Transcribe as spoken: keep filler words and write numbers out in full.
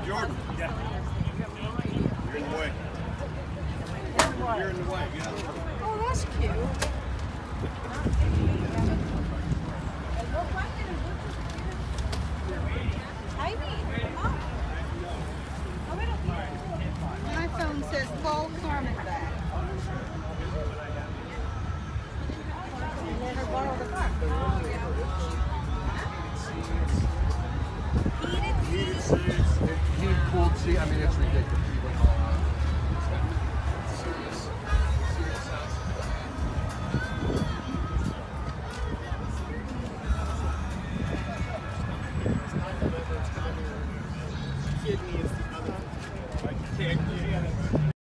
Jordan. Yeah. You're in the way. You're in the way. Yeah. Oh, that's cute. My phone says call Carmen back. Let her borrow the car. Heated seats. Heated, cooled seat. I mean, it's ridiculous.